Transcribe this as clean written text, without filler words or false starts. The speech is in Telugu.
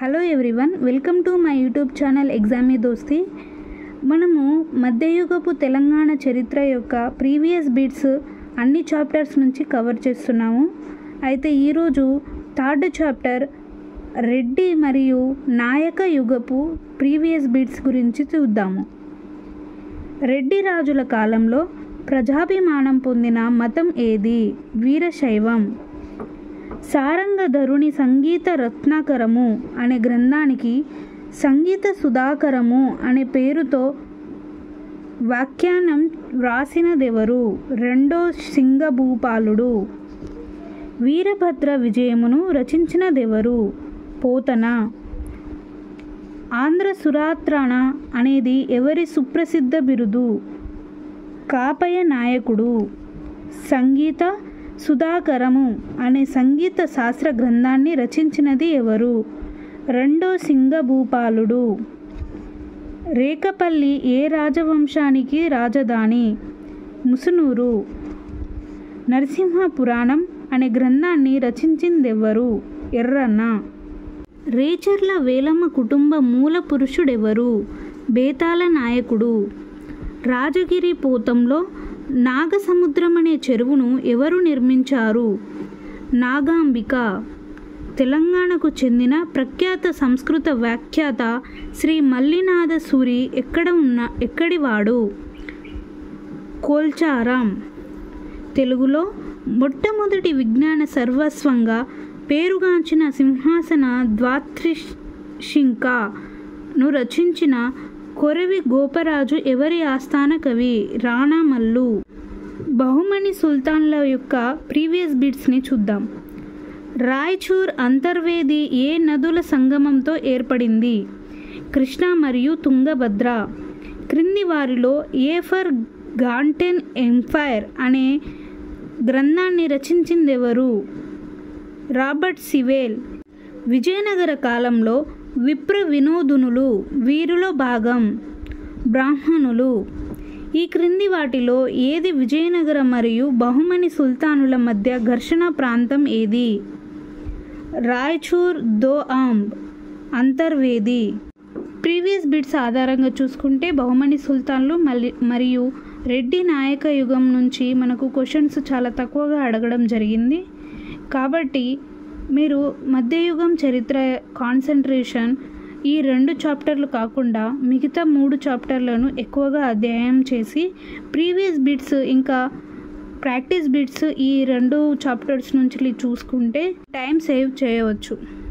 Hello everyone, welcome to my YouTube channel exam మీ దోస్తి. మనము మధ్యయుగపు తెలంగాణ చరిత్ర యొక్క ప్రీవియస్ బిట్స్ అన్ని చాప్టర్స్ నుంచి కవర్ చేస్తున్నాము. అయితే ఈరోజు థర్డ్ చాప్టర్ రెడ్డి మరియు నాయక యుగపు ప్రీవియస్ బిట్స్ గురించి చూద్దాము. రెడ్డి రాజుల కాలంలో ప్రజాభిమానం పొందిన మతం ఏది? వీరశైవం. సారంగధరుని సంగీత రత్నాకరము అనే గ్రంథానికి సంగీత సుధాకరము అనే పేరుతో వ్యాఖ్యానం వ్రాసినదెవరు? రెండో సింగభూపాలుడు. వీరభద్ర విజయమును రచించినదెవరు? పోతన. ఆంధ్ర సురాత్రాణ అనేది ఎవరి సుప్రసిద్ధ బిరుదు? కాపయ నాయకుడు. సంగీత సుధాకరము అనే సంగీత శాస్త్ర గ్రంథాన్ని రచించినది ఎవరు? రెండో సింగభూపాలుడు. రేకపల్లి ఏ రాజవంశానికి రాజధాని? ముసునూరు. నరసింహ పురాణం అనే గ్రంథాన్ని రచించిందెవరు? ఎర్రన్న. రేచర్ల వేలమ్మ కుటుంబ మూల పురుషుడెవరు? బేతాళ నాయకుడు. రాజగిరి పోతంలో నాగసముద్రం అనే చెరువును ఎవరు నిర్మించారు? నాగాంబిక. తెలంగాణకు చెందిన ప్రఖ్యాత సంస్కృత వ్యాఖ్యాత శ్రీ మల్లినాథ సూరి ఎక్కడివాడు? కోల్చారాం. తెలుగులో మొట్టమొదటి విజ్ఞాన సర్వస్వంగా పేరుగాంచిన సింహాసన ద్వాత్రిశింకను రచించిన కొరవి గోపరాజు ఎవరి ఆస్థాన కవి? రాణామల్లు. బహుమని సుల్తాన్ల యొక్క ప్రీవియస్ బిట్స్ని చూద్దాం. రాయచూర్ అంతర్వేది ఏ నదుల సంగమంతో ఏర్పడింది? కృష్ణ మరియు తుంగభద్ర. క్రింది వారిలో ఏ ఫర్ గాంటెన్ ఎంపైర్ అనే గ్రంథాన్ని రచించిందెవరు? Robert Sewell. విజయనగర కాలంలో విప్ర వినోదునులు వీరిలో భాగం? బ్రాహ్మణులు. ఈ క్రింది వాటిలో ఏది విజయనగర మరియు బహుమని సుల్తానుల మధ్య ఘర్షణ ప్రాంతం ఏది? రాయచూర్, దోఆంబ్, అంతర్వేది. ప్రీవియస్ బిట్స్ ఆధారంగా చూసుకుంటే బహుమని సుల్తాన్లు మరియు రెడ్డి నాయక యుగం నుంచి మనకు క్వశ్చన్స్ చాలా తక్కువగా అడగడం జరిగింది. కాబట్టి మీరు మధ్యయుగం చరిత్ర కాన్సన్ట్రేషన్ ఈ 2 చాప్టర్లు కాకుండా మిగతా 3 చాప్టర్లను ఎక్కువగా అధ్యయనం చేసి ప్రీవియస్ బిట్స్ ఇంకా ప్రాక్టీస్ బిట్స్ ఈ 2 చాప్టర్స్ నుంచి చూసుకుంటే టైం సేవ్ చేయవచ్చు.